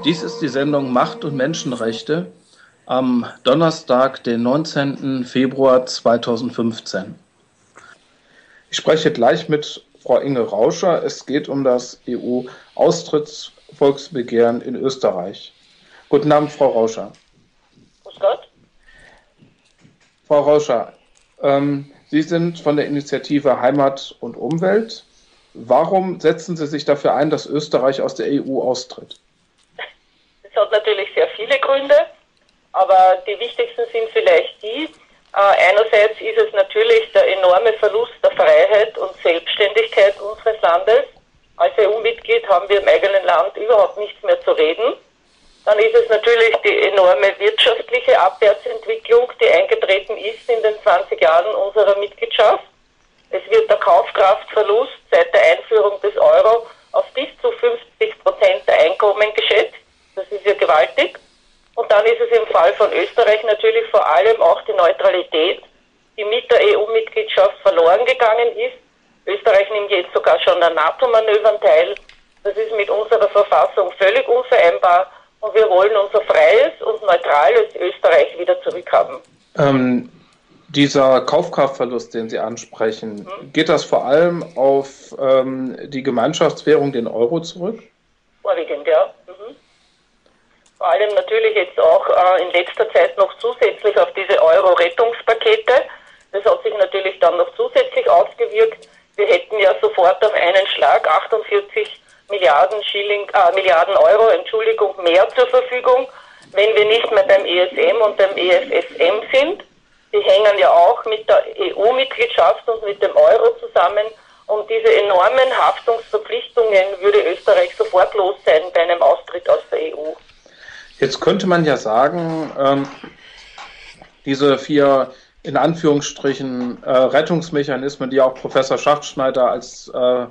Dies ist die Sendung Macht und Menschenrechte am Donnerstag, den 19. Februar 2015. Ich spreche gleich mit Frau Inge Rauscher. Es geht um das EU-Austrittsvolksbegehren in Österreich. Guten Abend, Frau Rauscher. Grüß Gott. Frau Rauscher, Sie sind von der Initiative Heimat und Umwelt. Warum setzen Sie sich dafür ein, dass Österreich aus der EU austritt? Das hat natürlich sehr viele Gründe, aber die wichtigsten sind vielleicht die. Einerseits ist es natürlich der enorme Verlust der Freiheit und Selbstständigkeit unseres Landes. Als EU-Mitglied haben wir im eigenen Land überhaupt nichts mehr zu reden. Dann ist es natürlich die enorme wirtschaftliche Abwärtsentwicklung, die eingetreten ist in den 20 Jahren unserer Mitgliedschaft. Es wird der Kaufkraftverlust seit der Einführung des Euro auf bis zu 50% der Einkommen geschätzt. Das ist ja gewaltig. Und dann ist es im Fall von Österreich natürlich vor allem auch die Neutralität, die mit der EU-Mitgliedschaft verloren gegangen ist. Österreich nimmt jetzt sogar schon an NATO-Manövern teil. Das ist mit unserer Verfassung völlig unvereinbar. Und wir wollen unser freies und neutrales Österreich wieder zurückhaben. Dieser Kaufkraftverlust, den Sie ansprechen, geht das vor allem auf die Gemeinschaftswährung, den Euro, zurück? Vorwiegend, ja. Vor allem natürlich jetzt auch in letzter Zeit noch zusätzlich auf diese Euro-Rettungspakete. Das hat sich natürlich dann noch zusätzlich ausgewirkt. Wir hätten ja sofort auf einen Schlag 48 Milliarden Euro, mehr zur Verfügung, wenn wir nicht mehr beim ESM und beim EFSM sind. Die hängen ja auch mit der EU-Mitgliedschaft und mit dem Euro zusammen. Und diese enormen Haftungsverpflichtungen würde Österreich sofort los sein bei einem Austritt aus der EU. Jetzt könnte man ja sagen, diese 4 in Anführungsstrichen Rettungsmechanismen, die auch Professor Schachtschneider als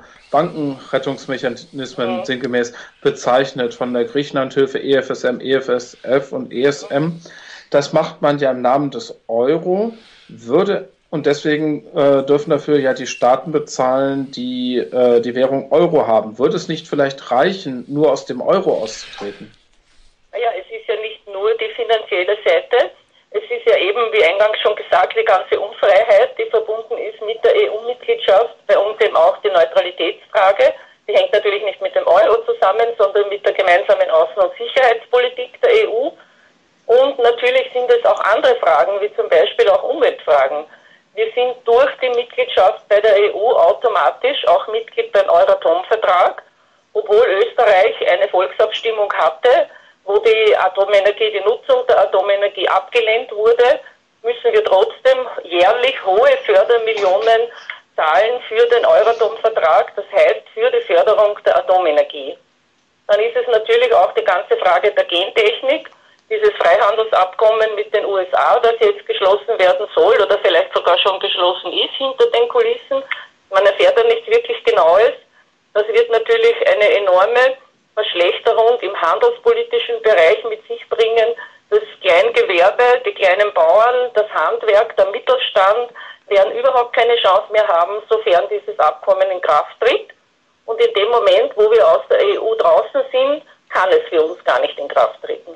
Bankenrettungsmechanismen sinngemäß bezeichnet, von der Griechenlandhilfe, EFSM, EFSF und ESM, das macht man ja im Namen des Euro, und deswegen dürfen dafür ja die Staaten bezahlen, die die Währung Euro haben. Würde es nicht vielleicht reichen, nur aus dem Euro auszutreten? Naja, es ist ja nicht nur die finanzielle Seite. Es ist ja eben, wie eingangs schon gesagt, die ganze Unfreiheit, die verbunden ist mit der EU-Mitgliedschaft, bei uns eben auch die Neutralitätsfrage. Die hängt natürlich nicht mit dem Euro zusammen, sondern mit der gemeinsamen Außen- und Sicherheitspolitik der EU. Und natürlich sind es auch andere Fragen, wie zum Beispiel auch Umweltfragen. Wir sind durch die Mitgliedschaft bei der EU automatisch auch Mitglied beim Euratom-Vertrag, obwohl Österreich eine Volksabstimmung hatte, wo die Atomenergie, die Nutzung der Atomenergie abgelehnt wurde, müssen wir trotzdem jährlich hohe Fördermillionen zahlen für den Euratom-Vertrag, das heißt für die Förderung der Atomenergie. Dann ist es natürlich auch die ganze Frage der Gentechnik, dieses Freihandelsabkommen mit den USA, das jetzt geschlossen werden soll oder vielleicht sogar schon geschlossen ist hinter den Kulissen. Man erfährt ja nicht wirklich Genaues. Das wird natürlich eine enorme Verschlechterung im handelspolitischen Bereich mit sich bringen. Das Kleingewerbe, die kleinen Bauern, das Handwerk, der Mittelstand werden überhaupt keine Chance mehr haben, sofern dieses Abkommen in Kraft tritt. Und in dem Moment, wo wir aus der EU draußen sind, kann es für uns gar nicht in Kraft treten.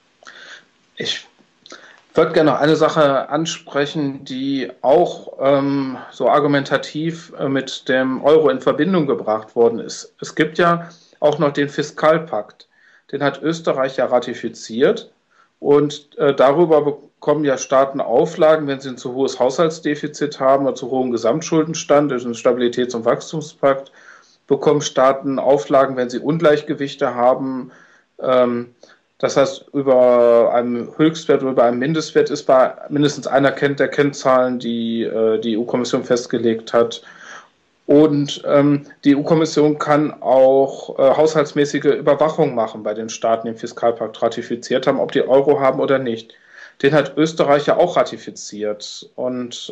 Ich würde gerne noch eine Sache ansprechen, die auch so argumentativ mit dem Euro in Verbindung gebracht worden ist. Es gibt ja auch noch den Fiskalpakt. Den hat Österreich ja ratifiziert und darüber bekommen ja Staaten Auflagen, wenn sie ein zu hohes Haushaltsdefizit haben oder zu hohen Gesamtschuldenstand, durch den Stabilitäts- und Wachstumspakt, bekommen Staaten Auflagen, wenn sie Ungleichgewichte haben. Das heißt, über einem Höchstwert oder über einem Mindestwert ist bei mindestens einer der Kennzahlen, die die EU-Kommission festgelegt hat. Und die EU-Kommission kann auch haushaltsmäßige Überwachung machen bei den Staaten, die den Fiskalpakt ratifiziert haben, ob die Euro haben oder nicht. Den hat Österreich ja auch ratifiziert. Und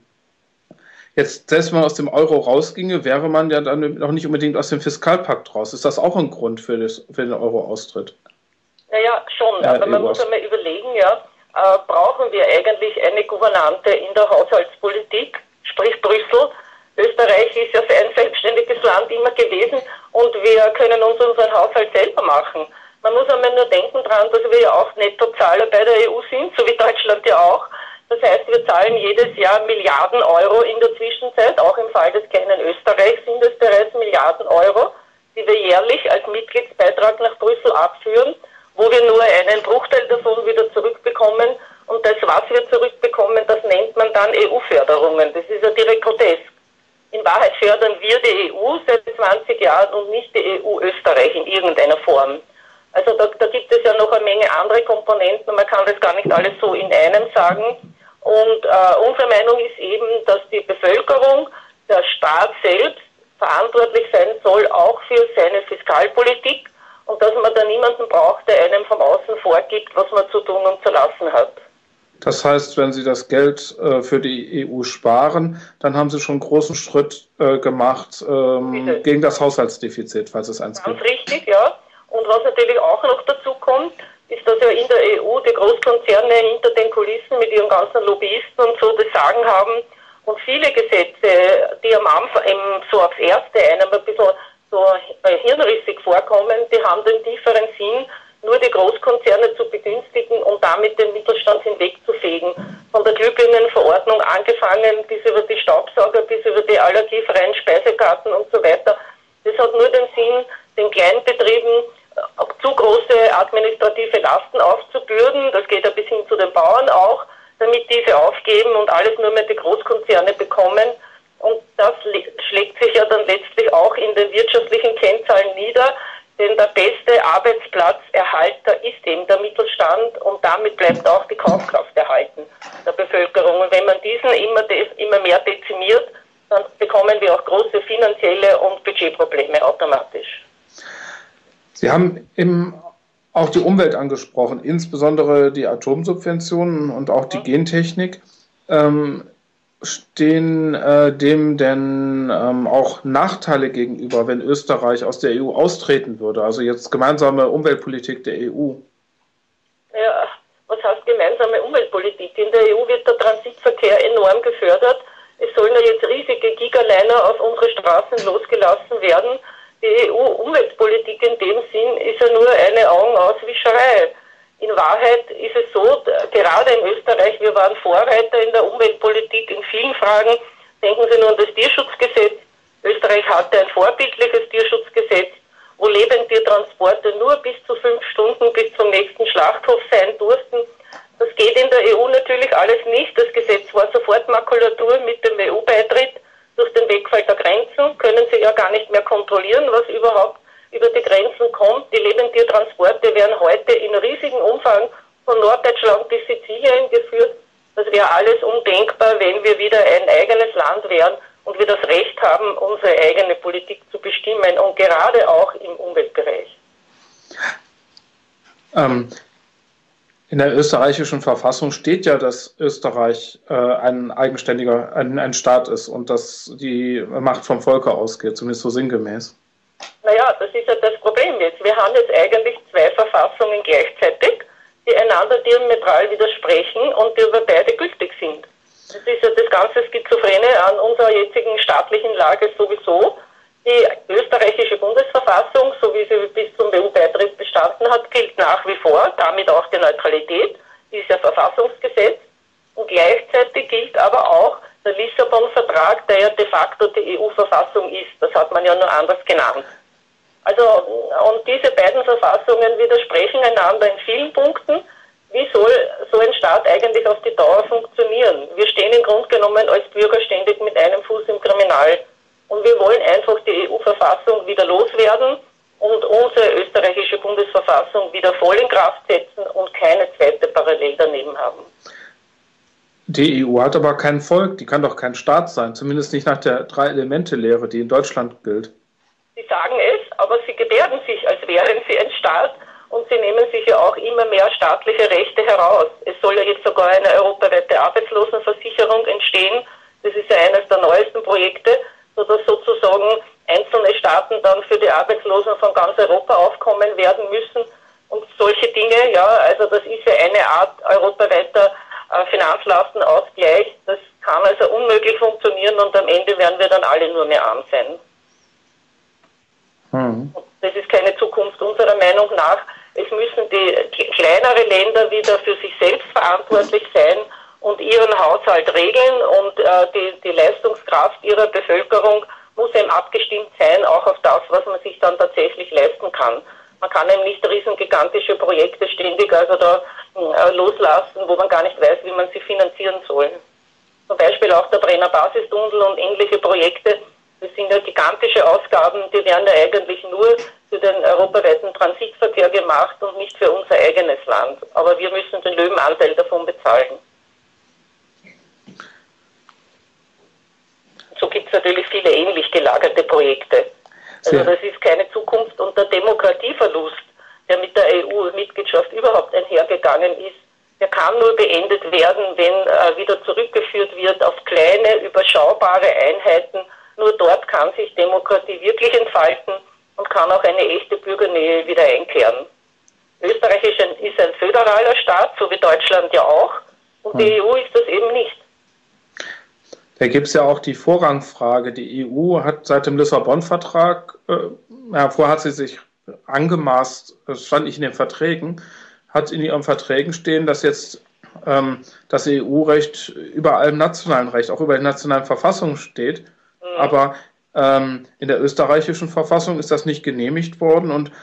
jetzt, selbst wenn man aus dem Euro rausginge, wäre man ja dann noch nicht unbedingt aus dem Fiskalpakt raus. Ist das auch ein Grund für den Euro-Austritt? Naja, schon, aber man muss einmal überlegen, ja, brauchen wir eigentlich eine Gouvernante in der Haushaltspolitik, sprich Brüssel? Österreich ist ja ein selbstständiges Land immer gewesen und wir können uns unseren Haushalt selber machen. Man Man muss einmal nur denken dran, dass wir ja auch Nettozahler bei der EU sind, so wie Deutschland ja auch. Das heißt, wir zahlen jedes Jahr Milliarden Euro in der Zwischenzeit. Auch im Fall des kleinen Österreichs sind es bereits Milliarden Euro, die wir jährlich als Mitgliedsbeitrag nach Brüssel abführen, wo wir nur einen Bruchteil davon wieder zurückbekommen. Und das, was wir zurückbekommen, das nennt man dann EU-Förderungen. Das ist ja direkt grotesk. In Wahrheit fördern wir die EU seit 20 Jahren und nicht die EU Österreich in irgendeiner Form. Also da gibt es ja noch eine Menge andere Komponenten und man kann das gar nicht alles so in einem sagen. Und unsere Meinung ist eben, dass die Bevölkerung, der Staat selbst verantwortlich sein soll, auch für seine Fiskalpolitik und dass man da niemanden braucht, der einem von außen vorgibt, was man zu tun und zu lassen hat. Das heißt, wenn Sie das Geld für die EU sparen, dann haben Sie schon einen großen Schritt gemacht gegen das Haushaltsdefizit, falls es eins gibt. Ganz richtig, ja. Und was natürlich auch noch dazu kommt, ist, dass ja in der EU die Großkonzerne hinter den Kulissen mit ihren ganzen Lobbyisten und so das Sagen haben. Und viele Gesetze, die am Anfang so aufs Erste einem ein bisschen so hirnrissig vorkommen, die haben den tieferen Sinn, nur die Großkonzerne zu begünstigen und damit den Mittelstand hinwegzufegen. Von der Glühbirnenverordnung angefangen bis über die Staubsauger, bis über die allergiefreien Speisekarten und so weiter. Das hat nur den Sinn, den Kleinbetrieben zu große administrative Lasten aufzubürden. Das geht ja bis hin zu den Bauern auch, damit diese aufgeben und alles nur mehr die Großkonzerne bekommen. Und das schlägt sich ja dann letztlich auch in den wirtschaftlichen Kennzahlen nieder, denn der beste Arbeitsplatzerhalter ist eben der Mittelstand und damit bleibt auch die Kaufkraft erhalten der Bevölkerung. Und wenn man diesen immer mehr dezimiert, dann bekommen wir auch große finanzielle und Budgetprobleme automatisch. Sie haben auch die Umwelt angesprochen, insbesondere die Atomsubventionen und auch die Gentechnik. Stehen dem denn auch Nachteile gegenüber, wenn Österreich aus der EU austreten würde? Also jetzt gemeinsame Umweltpolitik der EU. Ja, was heißt gemeinsame Umweltpolitik? In der EU wird der Transitverkehr enorm gefördert. Es sollen ja jetzt riesige Gigaliner auf unsere Straßen losgelassen werden. Die EU-Umweltpolitik in dem Sinn ist ja nur eine Augenauswischerei. In Wahrheit ist es so, gerade in Österreich, wir waren Vorreiter in der Umweltpolitik in vielen Fragen. Denken Sie nur an das Tierschutzgesetz. Österreich hatte ein vorbildliches Tierschutzgesetz, wo Lebendtiertransporte nur bis zu 5 Stunden bis zum nächsten Schlachthof sein durften. Das geht in der EU natürlich alles nicht. Das Gesetz war sofort Makulatur mit dem EU-Beitritt. Durch den Wegfall der Grenzen können Sie ja gar nicht mehr kontrollieren, was überhaupt über die Grenzen kommt. Die Lebendtiertransporte werden heute in riesigem Umfang von Norddeutschland bis Sizilien geführt. Das wäre alles undenkbar, wenn wir wieder ein eigenes Land wären und wir das Recht haben, unsere eigene Politik zu bestimmen und gerade auch im Umweltbereich. In der österreichischen Verfassung steht ja, dass Österreich ein eigenständiger ein Staat ist und dass die Macht vom Volke ausgeht, zumindest so sinngemäß. Naja, das ist ja das Problem jetzt. Wir haben jetzt eigentlich 2 Verfassungen gleichzeitig, die einander diametral widersprechen und die aber beide gültig sind. Das ist ja das ganze Schizophrene an unserer jetzigen staatlichen Lage sowieso. Die österreichische Bundesverfassung, so wie sie bis zum EU-Beitritt bestanden hat, gilt nach wie vor, damit auch die Neutralität, die ist ja Verfassungsgesetz. Und gleichzeitig gilt aber auch der Lissabon-Vertrag, der ja de facto die EU-Verfassung ist. Das hat man ja nur anders genannt. Also, und diese beiden Verfassungen widersprechen einander in vielen Punkten. Wie soll so ein Staat eigentlich auf die Dauer funktionieren? Wir stehen im Grunde genommen als Bürger ständig mit einem Fuß im Kriminal. Und wir wollen einfach die EU-Verfassung wieder loswerden und unsere österreichische Bundesverfassung wieder voll in Kraft setzen und keine zweite parallel daneben haben. Die EU hat aber kein Volk, die kann doch kein Staat sein, zumindest nicht nach der Drei-Elemente-Lehre, die in Deutschland gilt. Sie sagen es, aber sie gebärden sich, als wären sie ein Staat und sie nehmen sich ja auch immer mehr staatliche Rechte heraus. Es soll ja jetzt sogar eine europaweite Arbeitslosenversicherung entstehen. Das ist ja eines der neuesten Projekte, sodass sozusagen einzelne Staaten dann für die Arbeitslosen von ganz Europa aufkommen werden müssen. Und solche Dinge, ja, also das ist ja eine Art europaweiter Finanzlastenausgleich. Das kann also unmöglich funktionieren und am Ende werden wir dann alle nur mehr arm sein. Das ist keine Zukunft unserer Meinung nach. Es müssen die kleinere Länder wieder für sich selbst verantwortlich sein und ihren Haushalt regeln und die Leistungskraft ihrer Bevölkerung muss eben abgestimmt sein, auch auf das, was man sich dann tatsächlich leisten kann. Man kann eben nicht riesengigantische Projekte ständig also da loslassen, wo man gar nicht weiß, wie man sie finanzieren soll. Zum Beispiel auch der Brenner Basistunnel und ähnliche Projekte. Das sind ja gigantische Ausgaben, die werden ja eigentlich nur für den europaweiten Transitverkehr gemacht und nicht für unser eigenes Land. Aber wir müssen den Löwenanteil davon bezahlen. So gibt es natürlich viele ähnlich gelagerte Projekte. Also das ist keine Zukunft und der Demokratieverlust, der mit der EU-Mitgliedschaft überhaupt einhergegangen ist, der kann nur beendet werden, wenn wieder zurückgeführt wird auf kleine, überschaubare Einheiten. Nur dort kann sich Demokratie wirklich entfalten und kann auch eine echte Bürgernähe wieder einkehren. Österreich ist ein föderaler Staat, so wie Deutschland ja auch, und die EU ist das eben nicht. Da gibt es ja auch die Vorrangfrage. Die EU hat seit dem Lissabon-Vertrag, vorher hat sie sich angemaßt, das stand nicht in den Verträgen, hat in ihren Verträgen stehen, dass jetzt das EU-Recht über allem nationalen Recht, auch über den nationalen Verfassungen steht. Aber in der österreichischen Verfassung ist das nicht genehmigt worden und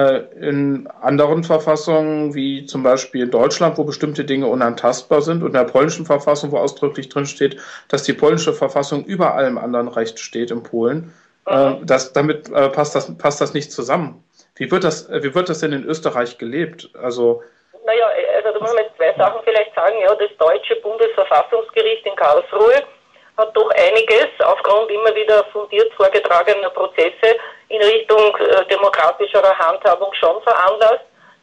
in anderen Verfassungen, wie zum Beispiel in Deutschland, wo bestimmte Dinge unantastbar sind, und in der polnischen Verfassung, wo ausdrücklich drin steht, dass die polnische Verfassung über allem anderen Recht steht in Polen, damit passt das nicht zusammen. Wie wird das denn in Österreich gelebt? Also da muss man jetzt zwei Sachen vielleicht sagen. Ja, das deutsche Bundesverfassungsgericht in Karlsruhe hat doch einiges aufgrund immer wieder fundiert vorgetragener Prozesse in Richtung demokratischerer Handhabung schon veranlasst.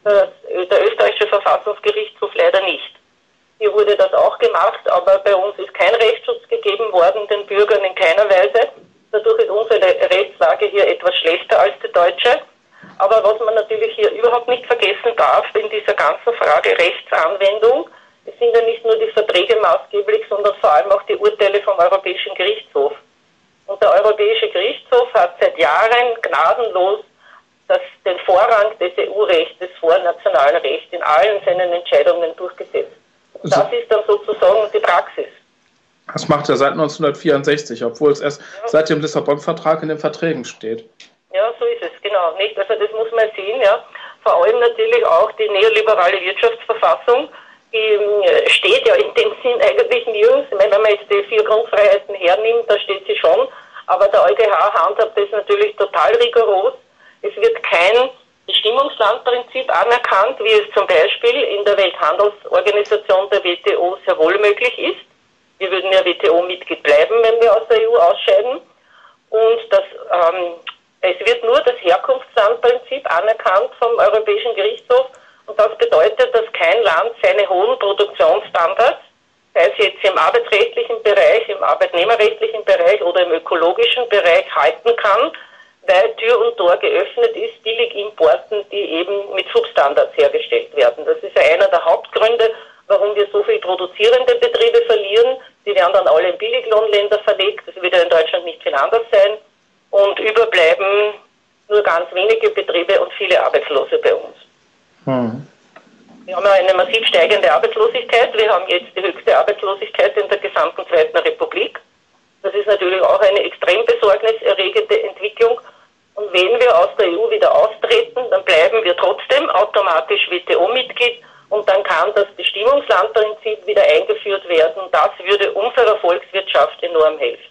Der österreichische Verfassungsgerichtshof leider nicht. Hier wurde das auch gemacht, aber bei uns ist kein Rechtsschutz gegeben worden, den Bürgern in keiner Weise. Dadurch ist unsere Rechtslage hier etwas schlechter als die deutsche. Aber was man natürlich hier überhaupt nicht vergessen darf in dieser ganzen Frage Rechtsanwendung, es sind ja nicht nur die Verträge maßgeblich, sondern vor allem auch die Urteile vom Europäischen Gerichtshof. Und der Europäische Gerichtshof hat seit Jahren gnadenlos den Vorrang des EU-Rechtes vor nationalem Recht in allen seinen Entscheidungen durchgesetzt. Und das ist dann sozusagen die Praxis. Das macht er seit 1964, obwohl es erst seit dem Lissabon-Vertrag in den Verträgen steht. Ja, so ist es, genau. Nicht? Also das muss man sehen, ja. Vor allem natürlich auch die neoliberale Wirtschaftsverfassung, die steht ja in dem Sinn eigentlich nirgends. Ich meine, wenn man jetzt die 4 Grundfreiheiten hernimmt, da steht sie schon, aber der EuGH handhabt das natürlich total rigoros. Es wird kein Bestimmungslandprinzip anerkannt, wie es zum Beispiel in der Welthandelsorganisation der WTO sehr wohl möglich ist. Wir würden ja WTO-Mitglied bleiben, wenn wir aus der EU ausscheiden. Und es wird nur das Herkunftslandprinzip anerkannt vom Europäischen Gerichtshof. Und das bedeutet, dass kein Land seine hohen Produktionsstandards, sei es jetzt im arbeitsrechtlichen Bereich, im arbeitnehmerrechtlichen Bereich oder im ökologischen Bereich halten kann, weil Tür und Tor geöffnet ist, Billigimporten, die eben mit Substandards hergestellt werden. Das ist ja einer der Hauptgründe, warum wir so viele produzierende Betriebe verlieren. Die werden dann alle in Billiglohnländer verlegt. Das wird ja in Deutschland nicht viel anders sein. Und überbleiben nur ganz wenige Betriebe und viele Arbeitslose bei uns. Wir haben ja eine massiv steigende Arbeitslosigkeit. Wir haben jetzt die höchste Arbeitslosigkeit in der gesamten Zweiten Republik. Das ist natürlich auch eine extrem besorgniserregende Entwicklung. Und wenn wir aus der EU wieder austreten, dann bleiben wir trotzdem automatisch WTO-Mitglied und dann kann das Bestimmungslandprinzip wieder eingeführt werden. Das würde unserer Volkswirtschaft enorm helfen.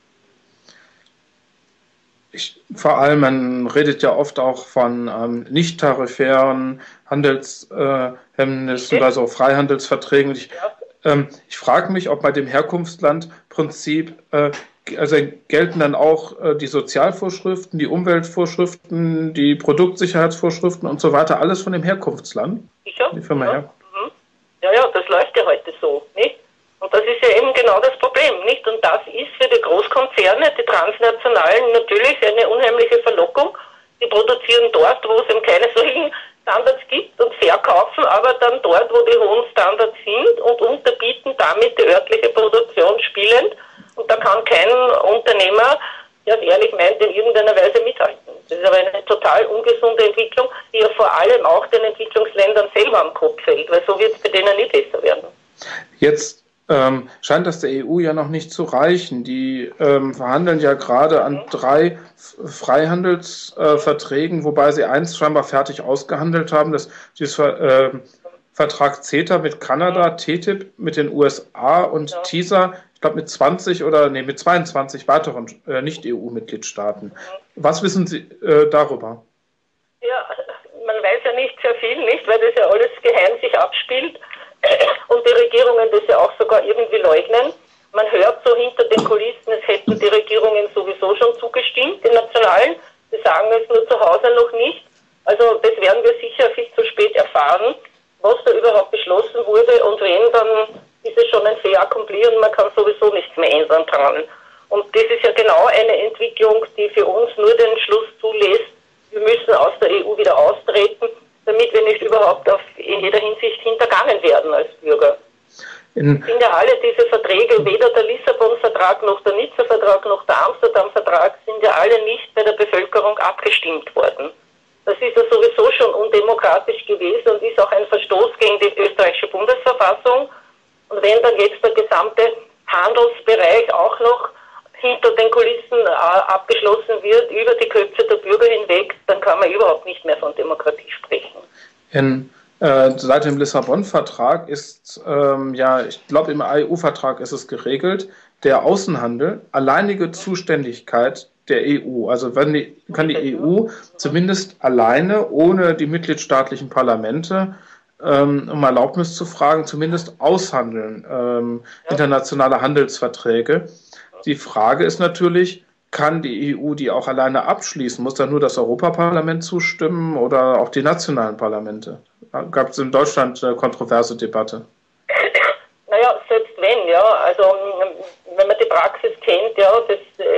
Vor allem, man redet ja oft auch von nicht-tarifären Handelshemmnissen bei so Freihandelsverträgen. Ich frage mich, ob bei dem Herkunftslandprinzip also gelten dann auch die Sozialvorschriften, die Umweltvorschriften, die Produktsicherheitsvorschriften und so weiter, alles von dem Herkunftsland? Sicher? Die Firma her. Ja, das läuft ja heute so, nicht? Und das ist ja eben genau das Problem, nicht? Und das ist für die Großkonzerne, die transnationalen, natürlich eine unheimliche Verlockung. Die produzieren dort, wo es eben keine solchen Standards gibt und verkaufen aber dann dort, wo die hohen Standards sind und unterbieten damit die örtliche Produktion spielend. Und da kann kein Unternehmer, der es ehrlich meint, in irgendeiner Weise mithalten. Das ist aber eine total ungesunde Entwicklung. Unterstützung, die ja vor allem auch den Entwicklungsländern selber am Kopf fällt, weil so wird es bei denen nie besser werden. Jetzt scheint das der EU ja noch nicht zu reichen. Die verhandeln ja gerade an 3 Freihandelsverträgen, wobei sie eins scheinbar fertig ausgehandelt haben. Dieses Vertrag CETA mit Kanada, TTIP mit den USA und TISA, ich glaube mit 22 weiteren Nicht-EU-Mitgliedstaaten. Was wissen Sie darüber? Ja, man weiß ja nicht sehr viel, nicht, weil das ja alles geheim sich abspielt und die Regierungen das ja auch sogar irgendwie leugnen. Man hört so hinter den Kulissen, es hätten die Regierungen sowieso schon zugestimmt, die nationalen. Sie sagen es nur zu Hause noch nicht. Also das werden wir sicher viel zu spät erfahren, was da überhaupt beschlossen wurde, und wenn, dann ist es schon ein fait accompli und man kann sowieso nichts mehr ändern dran. Und das ist ja genau eine Entwicklung, die für uns nur den Schluss zulässt, wir müssen aus der EU wieder austreten, damit wir nicht überhaupt in jeder Hinsicht hintergangen werden als Bürger. Sind ja alle diese Verträge, weder der Lissabon-Vertrag noch der Nizza-Vertrag noch der Amsterdam-Vertrag, sind ja alle nicht bei der Bevölkerung abgestimmt worden. Das ist ja sowieso schon undemokratisch gewesen und ist auch ein Verstoß gegen die österreichische Bundesverfassung. Und wenn dann jetzt der gesamte Handelsbereich auch noch hinter den Kulissen abgeschlossen wird, über die Köpfe der Bürger hinweg, dann kann man überhaupt nicht mehr von Demokratie sprechen. Seit dem Lissabon-Vertrag ist, ich glaube im EU-Vertrag ist es geregelt, der Außenhandel alleinige Zuständigkeit der EU. Also kann die EU zumindest alleine, ohne die mitgliedstaatlichen Parlamente, um Erlaubnis zu fragen, zumindest aushandeln, internationale Handelsverträge. Die Frage ist natürlich, kann die EU die auch alleine abschließen? Muss da nur das Europaparlament zustimmen oder auch die nationalen Parlamente? Gab es in Deutschland eine kontroverse Debatte? Naja, selbst wenn, ja. Also wenn man die Praxis kennt, ja, das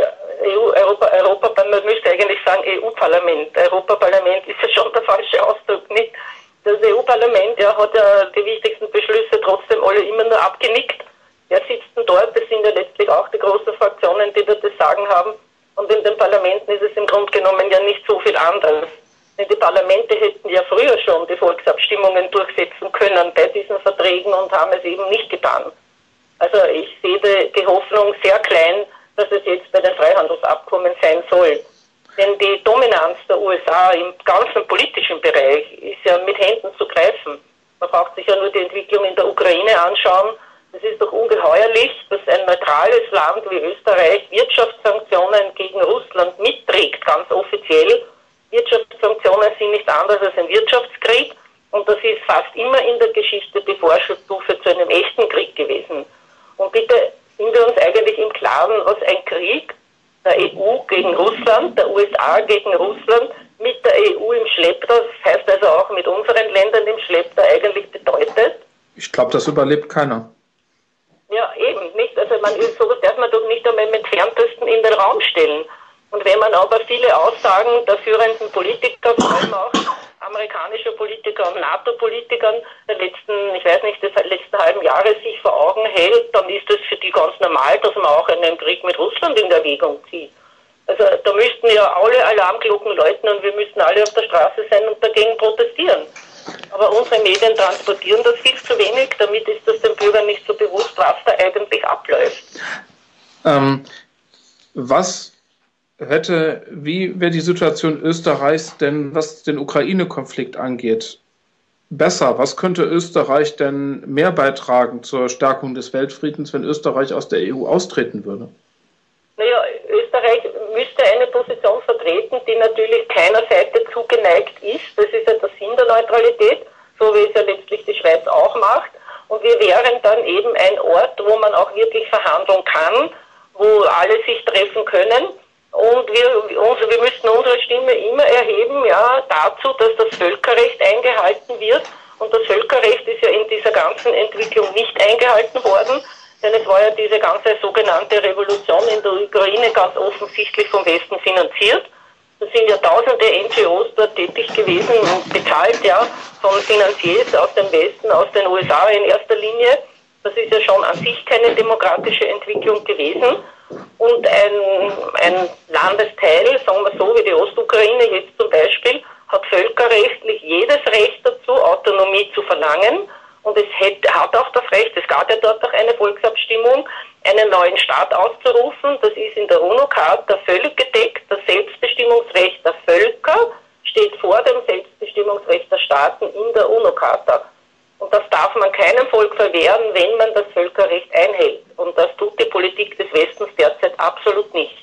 man müsste eigentlich sagen EU-Parlament. Europaparlament ist ja schon der falsche Ausdruck, nicht? Das EU-Parlament hat ja die wichtigsten Beschlüsse trotzdem alle immer nur abgenickt. Wer sitzt denn dort? Das sind ja letztlich auch die großen Fraktionen, die da das Sagen haben. Und in den Parlamenten ist es im Grunde genommen ja nicht so viel anders. Denn die Parlamente hätten ja früher schon die Volksabstimmungen durchsetzen können bei diesen Verträgen und haben es eben nicht getan. Also ich sehe die Hoffnung sehr klein, dass es jetzt bei den Freihandelsabkommen sein soll. Denn die Dominanz der USA im ganzen politischen Bereich ist ja mit Händen zu greifen. Man braucht sich ja nur die Entwicklung in der Ukraine anschauen. Es ist doch ungeheuerlich, dass ein neutrales Land wie Österreich Wirtschaftssanktionen gegen Russland mitträgt, ganz offiziell. Wirtschaftssanktionen sind nichts anderes als ein Wirtschaftskrieg und das ist fast immer in der Geschichte die Vorstufe zu einem echten Krieg gewesen. Und bitte sind wir uns eigentlich im Klaren, was ein Krieg der EU gegen Russland, der USA gegen Russland mit der EU im Schlepptau, das heißt also auch mit unseren Ländern im Schlepptau eigentlich bedeutet? Ich glaube, das überlebt keiner. Ja, eben nicht. Also sowas darf man doch nicht einmal im Entferntesten in den Raum stellen. Und wenn man aber viele Aussagen der führenden Politiker, vor allem auch amerikanischer Politiker und NATO-Politikern des letzten halben Jahres sich vor Augen hält, dann ist es für die ganz normal, dass man auch einen Krieg mit Russland in Erwägung zieht. Also da müssten ja alle Alarmglocken läuten und wir müssten alle auf der Straße sein und dagegen protestieren. Aber unsere Medien transportieren das viel zu wenig, damit ist das den Bürgern nicht so bewusst, was da eigentlich abläuft. Wie wäre die Situation Österreichs denn, was den Ukraine-Konflikt angeht, besser? Was könnte Österreich denn mehr beitragen zur Stärkung des Weltfriedens, wenn Österreich aus der EU austreten würde? Naja, Österreich müsste eine Position vertreten, die natürlich keiner Seite zugeneigt ist. Das ist ja der Sinn der Neutralität, so wie es ja letztlich die Schweiz auch macht. Und wir wären dann eben ein Ort, wo man auch wirklich verhandeln kann, wo alle sich treffen können. Und wir müssten unsere Stimme immer erheben, ja, dazu, dass das Völkerrecht eingehalten wird. Und das Völkerrecht ist ja in dieser ganzen Entwicklung nicht eingehalten worden, denn es war ja diese ganze sogenannte Revolution in der Ukraine ganz offensichtlich vom Westen finanziert. Da sind ja tausende NGOs dort tätig gewesen und bezahlt ja von Finanziers aus dem Westen, aus den USA in erster Linie. Das ist ja schon an sich keine demokratische Entwicklung gewesen. Und ein Landesteil, sagen wir so, wie die Ostukraine jetzt zum Beispiel, hat völkerrechtlich jedes Recht dazu, Autonomie zu verlangen. Und es hat auch das Recht, es gab ja dort auch eine Volksabstimmung, einen neuen Staat auszurufen. Das ist in der UNO-Charta völlig gedeckt. Das Selbstbestimmungsrecht der Völker steht vor dem Selbstbestimmungsrecht der Staaten in der UNO-Charta. Und das darf man keinem Volk verwehren, wenn man das Völkerrecht einhält. Und das tut die Politik des Westens derzeit absolut nicht.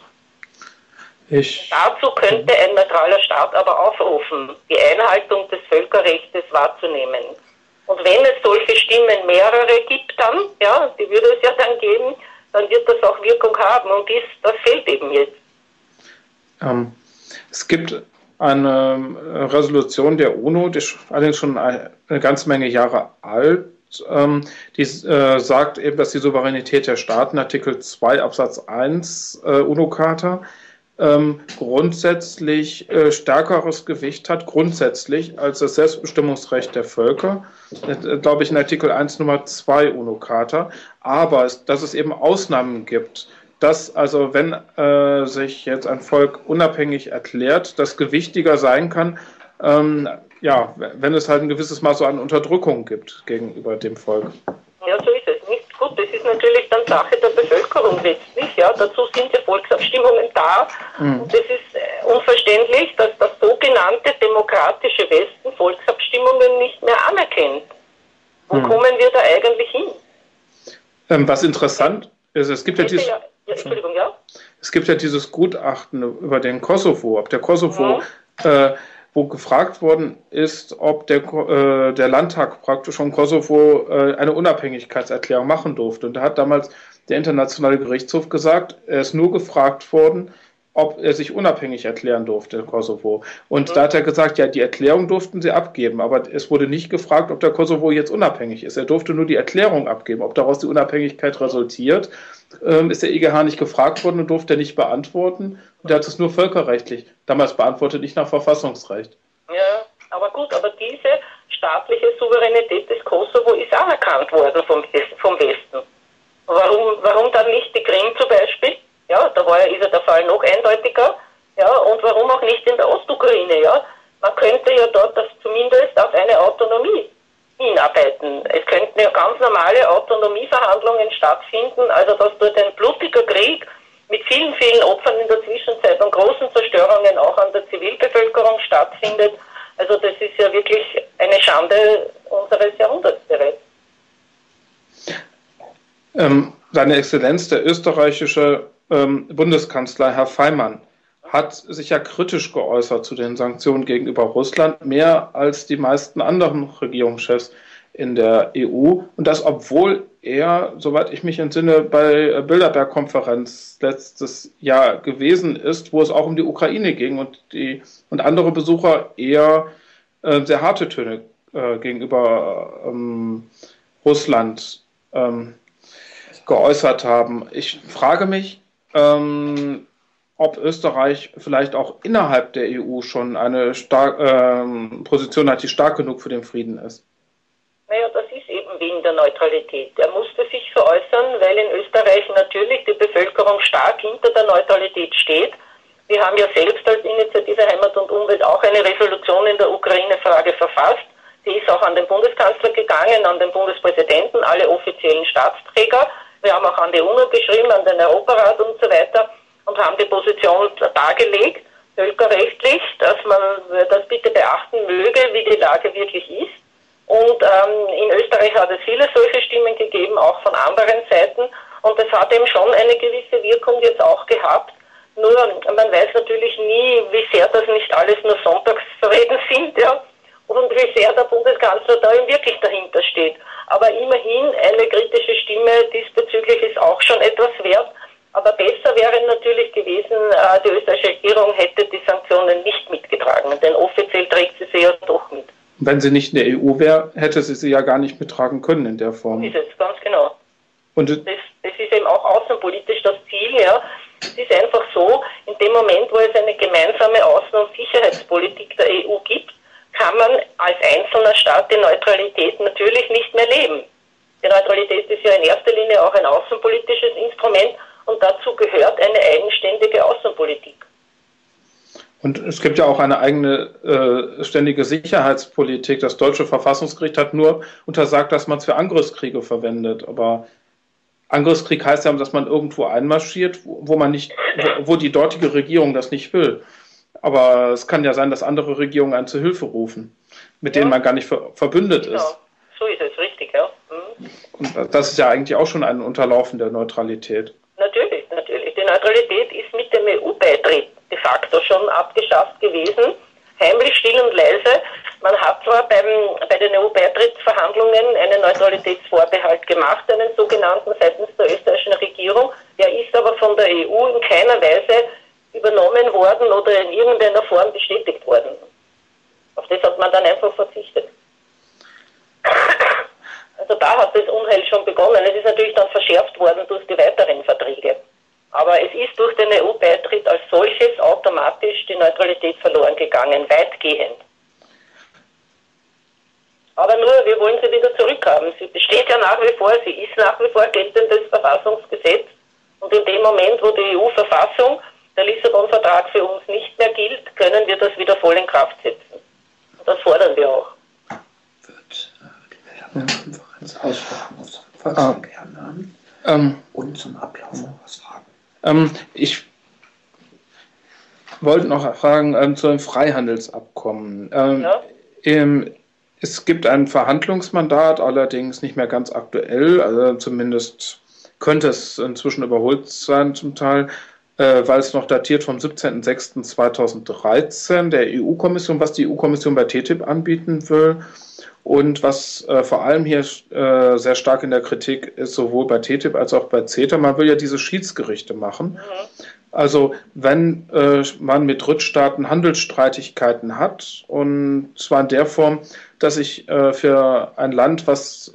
Dazu könnte ein neutraler Staat aber aufrufen, die Einhaltung des Völkerrechts wahrzunehmen. Und wenn es solche Stimmen mehrere gibt dann, ja, die würde es ja dann geben, dann wird das auch Wirkung haben. Und das fehlt eben jetzt. Es gibt eine Resolution der UNO, die ist allerdings schon eine ganze Menge Jahre alt, die sagt eben, dass die Souveränität der Staaten, Artikel 2 Absatz 1 UNO-Charta, grundsätzlich stärkeres Gewicht hat, grundsätzlich, als das Selbstbestimmungsrecht der Völker, glaube ich in Artikel 1 Nummer 2 UNO-Charta, aber dass es eben Ausnahmen gibt, dass also wenn sich jetzt ein Volk unabhängig erklärt, das gewichtiger sein kann, ja, wenn es halt ein gewisses Maß an Unterdrückung gibt gegenüber dem Volk. Ja, so ist es. Nicht gut, das ist natürlich dann Sache der Bevölkerung letztlich. Ja, dazu sind ja Volksabstimmungen da. Und es ist unverständlich, dass das sogenannte demokratische Westen Volksabstimmungen nicht mehr anerkennt. Wo kommen wir da eigentlich hin? Was interessant ist, es gibt es gibt ja dieses Gutachten über den Kosovo, ob der Kosovo, wo gefragt worden ist, ob der Landtag praktisch vom Kosovo eine Unabhängigkeitserklärung machen durfte. Und da hat damals der Internationale Gerichtshof gesagt, er ist nur gefragt worden, ob er sich unabhängig erklären durfte, der Kosovo. Und da hat er gesagt, ja, die Erklärung durften sie abgeben, aber es wurde nicht gefragt, ob der Kosovo jetzt unabhängig ist. Er durfte nur die Erklärung abgeben. Ob daraus die Unabhängigkeit resultiert, ist der EGH nicht gefragt worden und durfte er nicht beantworten. Und er hat es nur völkerrechtlich damals beantwortet, nicht nach Verfassungsrecht. Ja, aber gut, aber diese staatliche Souveränität des Kosovo ist anerkannt worden vom Westen. Warum dann nicht die Krim zum Beispiel? Ja, da ist ja der Fall noch eindeutiger. Ja, und warum auch nicht in der Ostukraine? Ja, man könnte ja dort zumindest auf eine Autonomie hinarbeiten. Es könnten ja ganz normale Autonomieverhandlungen stattfinden, also dass dort ein blutiger Krieg mit vielen, vielen Opfern in der Zwischenzeit und großen Zerstörungen auch an der Zivilbevölkerung stattfindet. Also das ist ja wirklich eine Schande unseres Jahrhunderts bereits. Seine Exzellenz, der österreichische Bundeskanzler Herr Faymann, hat sich ja kritisch geäußert zu den Sanktionen gegenüber Russland, mehr als die meisten anderen Regierungschefs in der EU. Und das, obwohl er, soweit ich mich entsinne, bei Bilderberg-Konferenz letztes Jahr gewesen ist, wo es auch um die Ukraine ging und andere Besucher eher sehr harte Töne gegenüber Russland geäußert haben. Ich frage mich, ob Österreich vielleicht auch innerhalb der EU schon eine Position hat, die stark genug für den Frieden ist. Naja, das ist eben wegen der Neutralität. Er musste sich so äußern, weil in Österreich natürlich die Bevölkerung stark hinter der Neutralität steht. Wir haben ja selbst als Initiative Heimat und Umwelt auch eine Resolution in der Ukraine-Frage verfasst. Die ist auch an den Bundeskanzler gegangen, an den Bundespräsidenten, alle offiziellen Staatsträger. Wir haben auch an die UNO geschrieben, an den Europarat und so weiter und haben die Position dargelegt, völkerrechtlich, dass man das bitte beachten möge, wie die Lage wirklich ist. Und in Österreich hat es viele solche Stimmen gegeben, auch von anderen Seiten. Und das hat eben schon eine gewisse Wirkung jetzt auch gehabt. Nur man weiß natürlich nie, wie sehr das nicht alles nur Sonntagsreden sind, ja, und wie sehr der Bundeskanzler da eben wirklich dahinter steht. Aber immerhin eine kritische Stimme diesbezüglich ist auch schon etwas wert. Aber besser wäre natürlich gewesen, die österreichische Regierung hätte die Sanktionen nicht mitgetragen, denn offiziell trägt sie ja doch mit. Wenn sie nicht in der EU wäre, hätte sie ja gar nicht mittragen können in der Form. Ist es, ganz genau. Und das ist eben auch außenpolitisch das Ziel, ja. Es ist einfach so, in dem Moment, wo es eine gemeinsame Außen- und Sicherheitspolitik der EU gibt, kann man als einzelner Staat die Neutralität natürlich nicht mehr leben. Die Neutralität ist ja in erster Linie auch ein außenpolitisches Instrument und dazu gehört eine eigenständige Außenpolitik. Und es gibt ja auch eine eigene ständige Sicherheitspolitik. Das deutsche Verfassungsgericht hat nur untersagt, dass man es für Angriffskriege verwendet. Aber Angriffskrieg heißt ja, dass man irgendwo einmarschiert, wo man nicht, wo die dortige Regierung das nicht will. Aber es kann ja sein, dass andere Regierungen einen zu Hilfe rufen, mit denen man gar nicht verbündet ist. So ist es, richtig, ja. Und das ist ja eigentlich auch schon ein Unterlaufen der Neutralität. Natürlich, natürlich. Die Neutralität ist mit dem EU-Beitritt de facto schon abgeschafft gewesen, heimlich, still und leise. Man hat zwar bei den EU-Beitrittsverhandlungen einen Neutralitätsvorbehalt gemacht, einen sogenannten seitens der österreichischen Regierung, der ist aber von der EU in keiner Weise übernommen worden oder in irgendeiner Form bestätigt worden. Auf das hat man dann einfach verzichtet. Also da hat das Unheil schon begonnen. Es ist natürlich dann verschärft worden durch die weiteren Verträge. Aber es ist durch den EU-Beitritt als solches automatisch die Neutralität verloren gegangen, weitgehend. Aber nur, wir wollen sie wieder zurückhaben. Sie besteht ja nach wie vor, sie ist nach wie vor geltendes Verfassungsgesetz. Und in dem Moment, wo die EU-Verfassung, der Lissabon-Vertrag für uns nicht mehr gilt, können wir das wieder voll in Kraft setzen. Und das fordern wir auch. Wird die Weltkonferenz aussprechen auf seinem Volksbegehren und zum Ablauf noch was fragen. Ich wollte noch fragen zu dem Freihandelsabkommen. Es gibt ein Verhandlungsmandat, allerdings nicht mehr ganz aktuell, also zumindest könnte es inzwischen überholt sein zum Teil, weil es noch datiert vom 17.06.2013 der EU-Kommission, was die EU-Kommission bei TTIP anbieten will. Und was vor allem hier sehr stark in der Kritik ist, sowohl bei TTIP als auch bei CETA, man will ja diese Schiedsgerichte machen. Also wenn man mit Drittstaaten Handelsstreitigkeiten hat, und zwar in der Form, dass sich für ein Land, was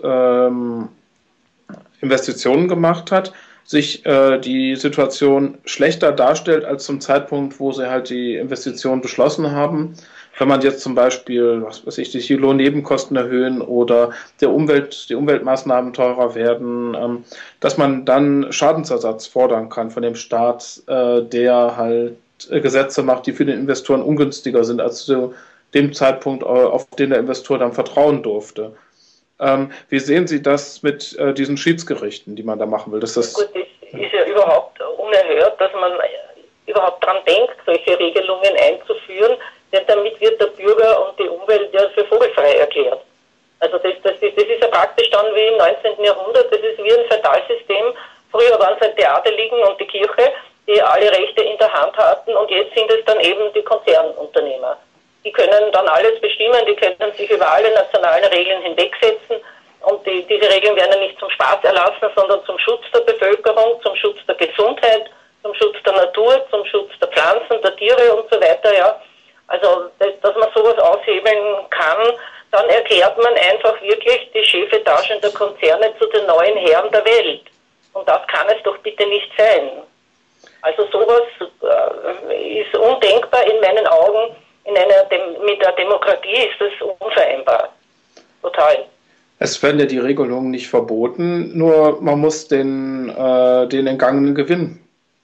Investitionen gemacht hat, sich die Situation schlechter darstellt als zum Zeitpunkt, wo sie halt die Investitionen beschlossen haben. Wenn man jetzt zum Beispiel, was weiß ich, die Lohnnebenkosten erhöhen oder die Umweltmaßnahmen teurer werden, dass man dann Schadensersatz fordern kann von dem Staat, der halt Gesetze macht, die für den Investoren ungünstiger sind als zu dem Zeitpunkt, auf den der Investor dann vertrauen durfte. Wie sehen Sie das mit diesen Schiedsgerichten, die man da machen will? Gut, das ist ja überhaupt unerhört, dass man überhaupt daran denkt, solche Regelungen einzuführen, denn damit wird der Bürger und die Umwelt ja für vogelfrei erklärt. Also das ist ja praktisch dann wie im 19. Jahrhundert, das ist wie ein Feudalsystem. Früher waren es halt die Adeligen und die Kirche, die alle Rechte in der Hand hatten, und jetzt sind es dann eben die Konzernunternehmer. Die können dann alles bestimmen, die können sich über alle nationalen Regeln hinwegsetzen, und diese Regeln werden ja nicht zum Spaß erlassen, sondern zum Schutz der Bevölkerung, zum Schutz der Gesundheit, zum Schutz der Natur, zum Schutz der Pflanzen, der Tiere und so weiter, ja. Also, dass man sowas aushebeln kann, dann erklärt man einfach wirklich die Chefetagen der Konzerne zu den neuen Herren der Welt. Und das kann es doch bitte nicht sein. Also sowas ist undenkbar in meinen Augen. Mit der Demokratie ist das unvereinbar. Total. Es werden ja die Regelungen nicht verboten, nur man muss den entgangenen Gewinn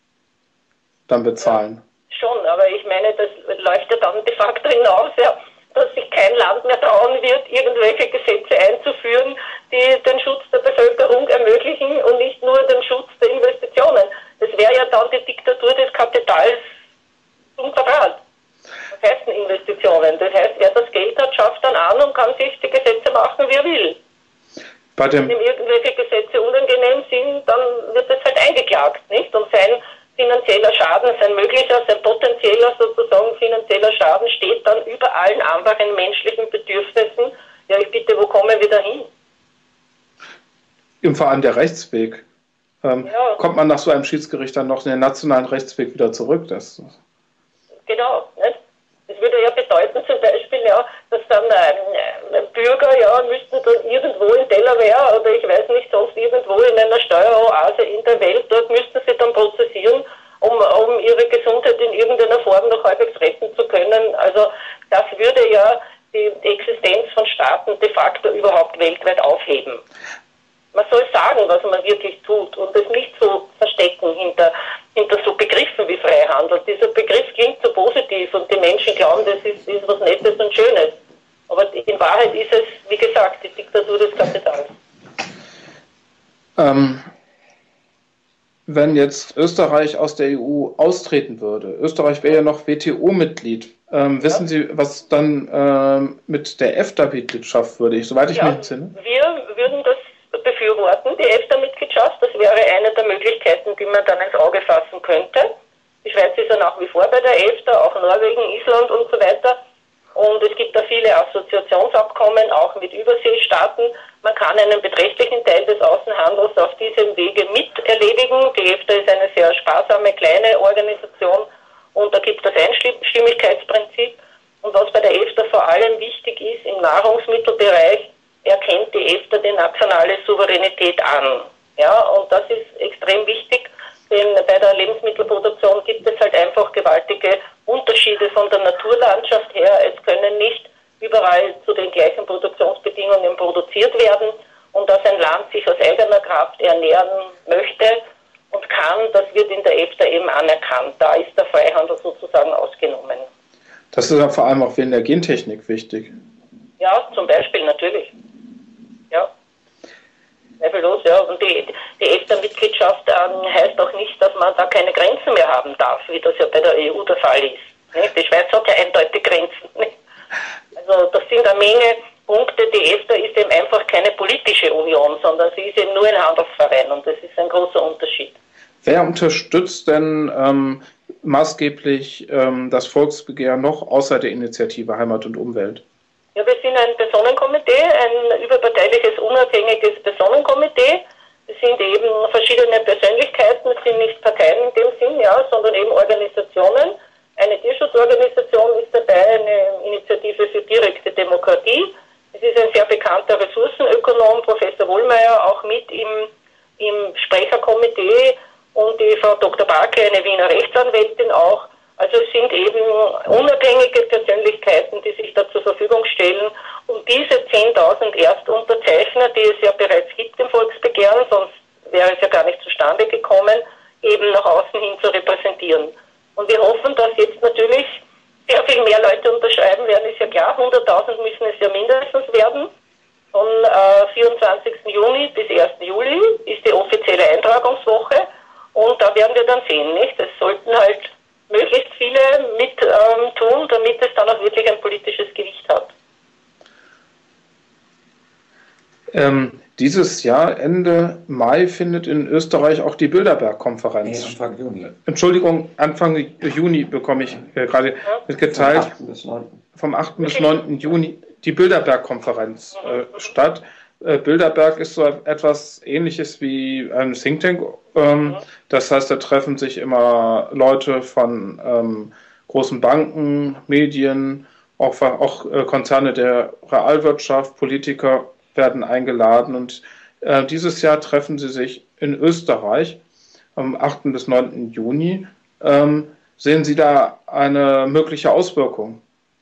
dann bezahlen. Ja, schon, aber ich meine, das läuft ja dann de facto hinaus, ja, dass sich kein Land mehr trauen wird, irgendwelche Gesetze einzuführen, die den Schutz der Bevölkerung ermöglichen und nicht nur den Schutz der Investitionen. Das wäre ja dann die Diktatur des Kapitals zum Quadrat. Das heißt Investitionen. Das heißt, wer das Geld hat, schafft dann an und kann sich die Gesetze machen, wie er will. Wenn ihm irgendwelche Gesetze unangenehm sind, dann wird das halt eingeklagt, nicht? Und sein finanzieller Schaden, sein möglicher, sein potenzieller sozusagen finanzieller Schaden steht dann über allen anderen menschlichen Bedürfnissen. Ja, ich bitte, wo kommen wir da hin? Vor allem der Rechtsweg. Kommt man nach so einem Schiedsgericht dann noch in den nationalen Rechtsweg wieder zurück? Genau, nicht? Das würde ja bedeuten zum Beispiel, ja, dass dann Bürger müssten dann irgendwo in Delaware oder ich weiß nicht, sonst irgendwo in einer Steueroase in der Welt, dort müssten sie dann prozessieren, um ihre Gesundheit in irgendeiner Form noch halbwegs retten zu können. Also das würde ja die Existenz von Staaten de facto überhaupt weltweit aufheben. Man soll sagen, was man wirklich tut und es nicht so verstecken hinter so Begriffen wie Freihandel. Dieser Begriff klingt so positiv und die Menschen glauben, das ist was Nettes und Schönes. Aber in Wahrheit ist es, wie gesagt, die Diktatur des Kapitals. Wenn jetzt Österreich aus der EU austreten würde, Österreich wäre ja noch WTO-Mitglied, wissen Sie, was dann mit der EFTA-Mitgliedschaft würde? Soweit ich mich entsinne. Wir würden das befürworten, die EFTA-Mitgliedschaft. Das wäre eine der Möglichkeiten, die man dann ins Auge fassen könnte. Die Schweiz ist ja nach wie vor bei der EFTA, auch Norwegen, Island und so weiter. Und es gibt da viele Assoziationsabkommen, auch mit Überseestaaten. Man kann einen beträchtlichen Teil des Außenhandels auf diesem Wege miterledigen. Die EFTA ist eine sehr sparsame, kleine Organisation und da gibt es das Einstimmigkeitsprinzip. Und was bei der EFTA vor allem wichtig ist, im Nahrungsmittelbereich erkennt die EFTA die nationale Souveränität an. Ja, und das ist extrem wichtig, denn bei der Lebensmittelproduktion gibt es halt einfach gewaltige Unterschiede von der Naturlandschaft her. Es können nicht überall zu den gleichen Produktionsbedingungen produziert werden. Und dass ein Land sich aus eigener Kraft ernähren möchte und kann, das wird in der EFTA eben anerkannt. Da ist der Freihandel sozusagen ausgenommen. Das ist ja vor allem auch wegen der Gentechnik wichtig. Ja, zum Beispiel natürlich. Ja. Zweifellos, ja. Und die EFTA-Mitgliedschaft heißt auch nicht, dass man da keine Grenzen mehr haben darf, wie das ja bei der EU der Fall ist. Nicht? Die Schweiz hat ja eindeutig Grenzen. Nicht? Also das sind eine Menge Punkte. Die EFTA ist eben einfach keine politische Union, sondern sie ist eben nur ein Handelsverein und das ist ein großer Unterschied. Wer unterstützt denn maßgeblich das Volksbegehren noch außer der Initiative Heimat und Umwelt? Ja, wir sind ein Personenkomitee, ein überparteiliches, unabhängiges Personenkomitee. Es sind eben verschiedene Persönlichkeiten, es sind nicht Parteien in dem Sinn, ja, sondern eben Organisationen. Eine Tierschutzorganisation ist dabei, eine Initiative für direkte Demokratie. Es ist ein sehr bekannter Ressourcenökonom, Professor Wohlmeier, auch mit im Sprecherkomitee und die Frau Dr. Barke, eine Wiener Rechtsanwältin auch. Also es sind eben unabhängige Persönlichkeiten, die sich da zur Verfügung stellen, um diese 10.000 Erstunterzeichner, die es ja bereits gibt im Volksbegehren, sonst wäre es ja gar nicht zustande gekommen, eben nach außen hin zu repräsentieren. Und wir hoffen, dass jetzt natürlich sehr viel mehr Leute unterschreiben werden, ist ja klar, 100.000 müssen es ja mindestens werden. Von 24. Juni bis 1. Juli ist die offizielle Eintragungswoche und da werden wir dann sehen, nicht? Es sollten halt möglichst viele mit tun, damit es dann auch wirklich ein politisches Gewicht hat. Dieses Jahr, Ende Mai, findet in Österreich auch die Bilderberg-Konferenz. Nee, Anfang Juni. Entschuldigung, Anfang Juni bekomme ich gerade mitgeteilt. Vom 8. bis 9. Juni die Bilderberg-Konferenz statt. Bilderberg ist so etwas Ähnliches wie ein Think Tank. Das heißt, da treffen sich immer Leute von großen Banken, Medien, auch Konzerne der Realwirtschaft, Politiker werden eingeladen. Und dieses Jahr treffen sie sich in Österreich am 8. bis 9. Juni. Sehen Sie da eine mögliche Auswirkung?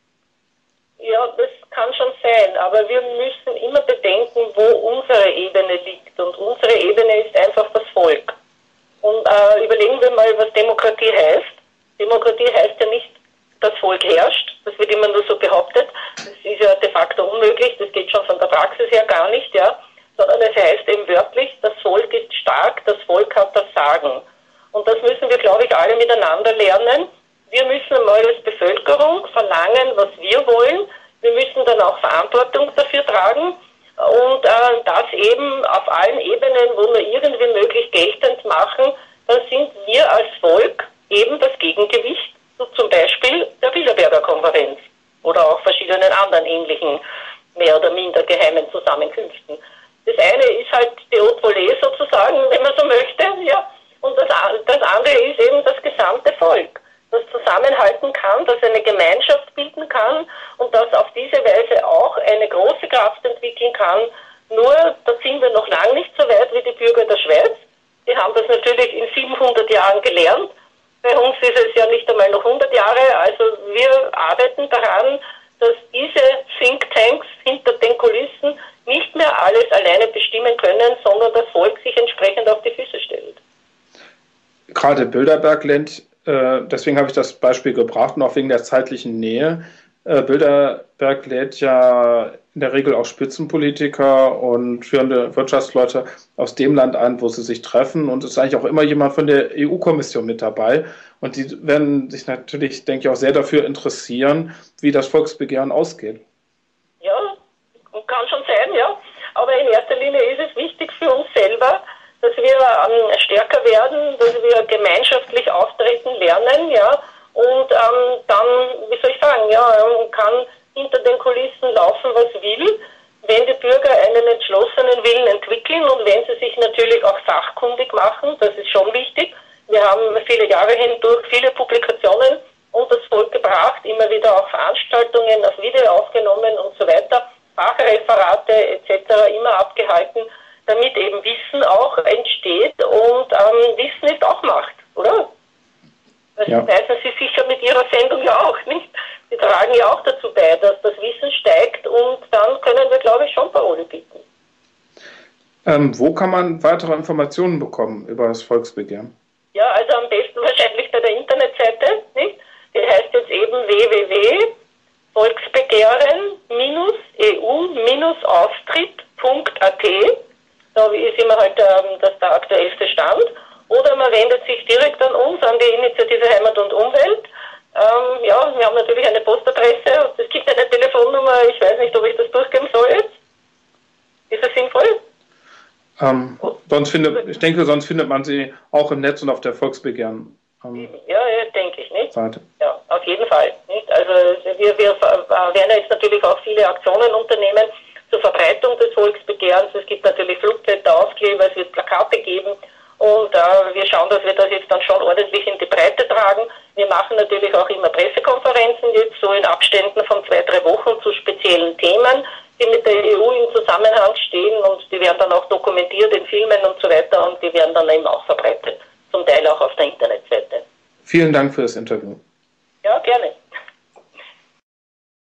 Ja, das kann schon sein, aber wir müssen immer bedenken, wo unsere Ebene liegt. Und unsere Ebene ist einfach das Volk. Und überlegen wir mal, was Demokratie heißt. Demokratie heißt ja nicht, das Volk herrscht. Das wird immer nur so behauptet. Das ist ja de facto unmöglich. Das geht schon von der Praxis her gar nicht, ja. Sondern es heißt eben wörtlich, das Volk ist stark, das Volk hat das Sagen. Und das müssen wir, glaube ich, alle miteinander lernen. Wir müssen mal als Bevölkerung verlangen, was wir wollen. Wir müssen dann auch Verantwortung dafür tragen und das eben auf allen Ebenen, wo wir irgendwie möglich geltend machen, dann sind wir als Volk eben das Gegengewicht zu zum Beispiel der Bilderberger Konferenz oder auch verschiedenen anderen ähnlichen, mehr oder minder geheimen Zusammenkünften. Das eine ist halt die Haute Volée sozusagen, wenn man so möchte, ja, und das andere ist eben das gesamte Volk, das zusammenhalten kann, das eine Gemeinschaft bilden kann und das auf diese Weise auch eine große Kraft entwickeln kann. Nur, da sind wir noch lange nicht so weit wie die Bürger der Schweiz. Die haben das natürlich in 700 Jahren gelernt. Bei uns ist es ja nicht einmal noch 100 Jahre. Also wir arbeiten daran, dass diese Thinktanks hinter den Kulissen nicht mehr alles alleine bestimmen können, sondern gerade Bilderberg lädt, deswegen habe ich das Beispiel gebracht, und auch wegen der zeitlichen Nähe. Bilderberg lädt ja in der Regel auch Spitzenpolitiker und führende Wirtschaftsleute aus dem Land ein, wo sie sich treffen. Und es ist eigentlich auch immer jemand von der EU-Kommission mit dabei. Und die werden sich natürlich, denke ich, auch sehr dafür interessieren, wie das Volksbegehren ausgeht. Ja, kann schon sein, ja. Aber in erster Linie ist es wichtig für uns selber, dass wir stärker werden, dass wir gemeinschaftlich auftreten lernen, ja. Und dann, wie soll ich sagen, ja, kann hinter den Kulissen laufen, was will, wenn die Bürger einen entschlossenen Willen entwickeln und wenn sie sich natürlich auch sachkundig machen, das ist schon wichtig. Wir haben viele Jahre hindurch viele Publikationen unter das Volk gebracht, immer wieder auch Veranstaltungen auf Video aufgenommen und so weiter, Fachreferate etc. immer abgehalten, damit eben Wissen auch entsteht und Wissen ist auch Macht, oder? Das weisen Sie sicher mit Ihrer Sendung ja auch, nicht? Sie tragen ja auch dazu bei, dass das Wissen steigt und dann können wir, glaube ich, schon Parole bieten. Wo kann man weitere Informationen bekommen über das Volksbegehren? Ja, also am besten wahrscheinlich bei der Internetseite, nicht? Die heißt jetzt eben www.volksbegehren-eu-austritt.at. Da ist immer halt der aktuellste Stand. Oder man wendet sich direkt an uns, an die Initiative Heimat und Umwelt. Ja, wir haben natürlich eine Postadresse und es gibt eine Telefonnummer. Ich weiß nicht, ob ich das durchgeben soll jetzt. Ist das sinnvoll? Ich denke, sonst findet man sie auch im Netz und auf der Volksbegehren. Ja, denke ich, nicht? Seite. Ja, auf jeden Fall. Nicht? Also wir werden jetzt natürlich auch viele Aktionen unternehmen zur Verbreitung des Volksbegehrens. Es gibt natürlich Flugblätter, Aufkleber, es wird Plakate geben. Und wir schauen, dass wir das jetzt dann schon ordentlich in die Breite tragen. Wir machen natürlich auch immer Pressekonferenzen jetzt so in Abständen von 2-3 Wochen zu speziellen Themen, die mit der EU im Zusammenhang stehen und die werden dann auch dokumentiert in Filmen und so weiter und die werden dann eben auch verbreitet, zum Teil auch auf der Internetseite. Vielen Dank für das Interview. Ja, gerne.